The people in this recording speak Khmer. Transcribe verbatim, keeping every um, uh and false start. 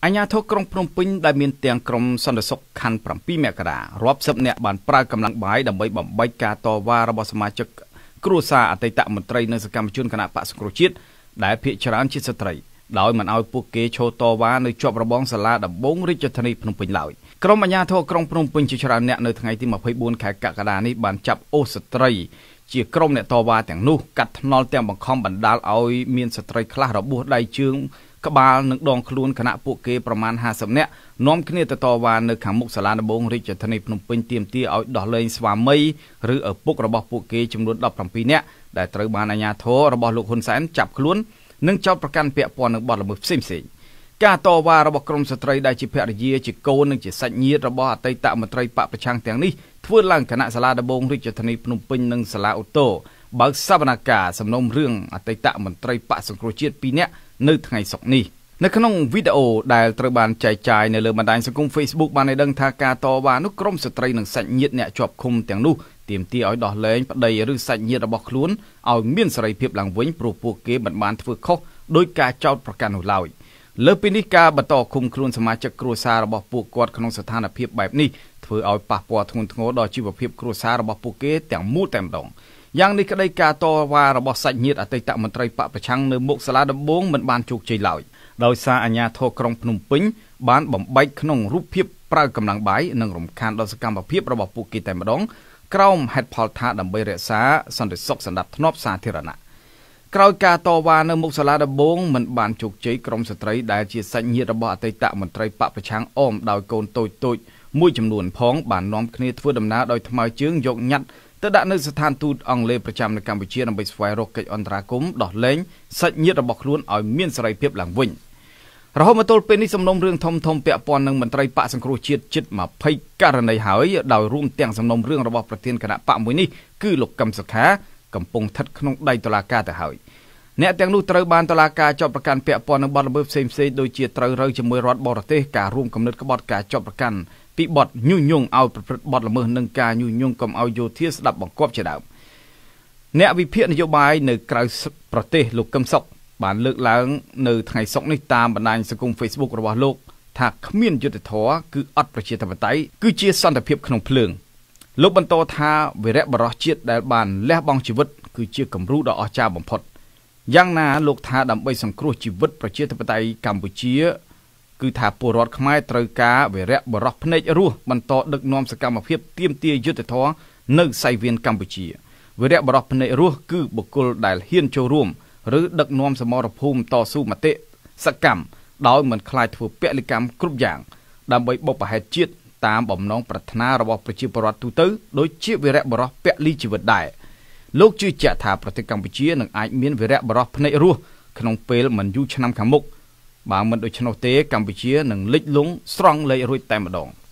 អាញាធរក្រុងភ្នំពេញដែលមានទាំងក្រុមសន្តិសុខខណ្ឌ7មករារាប់សិបអ្នកបានប្រើកម្លាំងបាយដើម្បីបំបែកការតវ៉ារបស់សមាជិកគ្រួសារអតីតមន្ត្រីនិងសកម្មជនគណៈបក្សសង្គ្រោះជាតិដែលភាគច្រើនជាស្ត្រីដោយមិនឲ្យពួកគេឈរតវ៉ានៅជាប់របងសាលាដំបងរាជធានីភ្នំពេញឡើយក្រុមអាញាធរក្រុងភ្នំពេញជាច្រើនអ្នកនៅថ្ងៃទី24ខែកក្កដានេះបានចាប់អូសស្ត្រីជាក្រុមអ្នកតវ៉ាទាំងនោះកាត់ថ្នល់ទាំងបង្ខំបណ្ដាលឲ្យមានស្ត្រីខ្លះរបួសដៃជើងក្បាលនិងដងខ្លួនគណៈពួកគេប្រមាណห้าสิบនាក់នាំគ្នាទៅតវ៉ានៅខាងមុខសាលាដំបងរាជធានីភ្នំពេញទាមទារឲ្យដោះលែងស្វាមីឬឪពុករបស់ពួកគេចំនួនដប់ប្រាំពីរនាក់ដែលត្រូវបានអាជ្ញាធររបស់លោកហ៊ុនសែនចាប់ខ្លួននិងចោទប្រកាន់ពាក់ព័ន្ធនឹងបទល្មើសផ្សេងៗការតវ៉ារបស់ក្រុមស្ត្រីដែលជាភរិយាជាកូននិងជាសាច់ញាតិរបស់អតីតមន្ត្រីបកប្រឆាំងទាំងនេះធ្វើឡើងគណៈសាលាដំបងរាជធានីភ្នំពេញនិងសាលាអូតូបើកសវនកម្មសំណុំរឿងអតីតមន្ត្រីបកសង្គ្រោះជាតិពីរនាក់នៅថ្ងៃសុក្រនេះនៅក្នុងវីដេអូដែលត្រូវបានចែកចាយនៅលើបណ្ដាញសង្គម Facebook បានឲ្យដឹងថាការតវ៉ានោះក្រុមស្ត្រីនិងសាច់ញាតិអ្នកជាប់ឃុំទាំងនោះទាមទារឲ្យដោះលែងប្តីឬសាច់ញាតិរបស់ខ្លួនឲ្យមានសេរីភាពឡើងវិញព្រោះពួកគេមិនបានធ្វើខុសដោយការចោទប្រកាន់នោះឡើយលើពីនេះការបន្តឃុំខ្លួនសមាជិកគ្រួសាររបស់ពួកគាត់ក្នុងស្ថានភាពបែបនេះធ្វើឲ្យប៉ះពាល់ធ្ងន់ធ្ងរដល់ជីវភាពគ្រួសាររបស់ពួកគេទាំងមូលតែម្ដងយ៉ាងនេះក្តីការតវ៉ារបស់សាច់ញាតិអតីតមន្ត្រីបកប្រឆាំងនៅមុខសាលាដំបងមិនបានជោគជ័យឡើយដោយសារអាជ្ញាធរក្រុងភ្នំពេញបានបំបែកក្នុងរូបភាពប្រើកម្លាំងបាយនិងរំខានដល់សកម្មភាពរបស់ពួកគេតែម្ដងក្រោមហេតុផលថាដើម្បីរក្សាសន្តិសុខសណ្ដាប់ធ្នាប់សាធារណៈក្រោយការតវ៉ានៅមុខសាលាដំបងមិនបានជោគជ័យក្រុមស្ត្រីដែលជាសាច់ញាតិរបស់អតីតមន្ត្រីបកប្រឆាំងអមដោយកូនតូចតូចមួយចំនួនផងបាននាំគ្នាធ្វើដំណើរដោយថ្មើរជើងយកញត្តិទៅដាក់នៅស្ថានទូតអង់គ្លេសប្រចាំនៅកម្ពុជាដើម្បីស្វែងរកកិច្ចអន្តរាគមន៍ដោះលែងសាច់ញាតិរបស់ខ្លួនឲ្យមានសេរីភាពឡើងវិញរហូតមកទល់ពេលនេះសំណុំរឿងធំធំពាក់ព័ន្ធនឹងមន្ត្រីបកសង្គ្រោះជាតិជិត20ករណីហើយដោយរួមទាំងសំណុំរឿងរបស់ប្រធានគណៈបកមួយនេះគឺលោកកឹមសុខាកំពុងស្ថិតក្នុងដៃតុលាការទៅហើយអ្នកទាំងនោះត្រូវបានតុលាការចោទប្រកាន់ពាក់ព័ន្ធនឹងបទល្មើសផ្សេងៗដូចជាត្រូវរើជាមួយរដ្ឋបរទេសការរួមគំនិតក្បត់ការចោទប្រកាន់ពីបទញុះញង់ឲ្យប្រព្រឹត្តបទល្មើសនិងការញុះញង់កុំឲ្យយោធាស្ដាប់បង្គាប់ជាដើមអ្នកវិភាគនយោបាយនៅក្រៅប្រទេសលោកកឹមសុខបានលើកឡើងនៅថ្ងៃសុក្រនេះតាមបណ្ដាញសង្គម Facebook របស់លោកថាគ្មានយុត្តិធម៌គឺអត់ប្រជាធិបតេយ្យគឺជាសន្តិភាពក្នុងភ្លើងលោកបន្តថាវីរៈបរិសុទ្ធជាតិដែលបានលះបង់ជីវិតគឺជាគំរូដ៏អស្ចារ្យបំផុតយ៉ាងណាលោកថាដើម្បីសង្គ្រោះជីវិតប្រជាធិបតេយ្យកម្ពុជាគឺថាពលរដ្ឋខ្មែរត្រូវការវីរៈបរិសុទ្ធភ្នែករស់បន្តដឹកនាំសកម្មភាពទាមទារយុត្តិធម៌នៅសង្វៀនកម្ពុជាវីរៈបរិសុទ្ធភ្នែករស់គឺបុគ្គលដែលហ៊ានចូលរួមឬដឹកនាំសមរភូមិតស៊ូមតិសកម្មដោយមិនខ្លាចធ្វើពលកម្មគ្រប់យ៉ាងដើម្បីបុព្វហេតុជាតិតាមបំណងប្រាថ្នារបស់ប្រជាពលរដ្ឋទូទៅដោយជាវីរៈបរិសុទ្ធពលីជីវិតដែរលោកជឿជាក់ថាប្រទេសកម្ពុជានឹងអាចមានវីរៈបរិសុទ្ធភ្នែករស់ក្នុងពេលមិនយូរឆ្នាំខាងមុខបើមិនដូច្នោះទេកម្ពុជានឹងលិចលង់ស្រង់លេខរួចតែម្ដង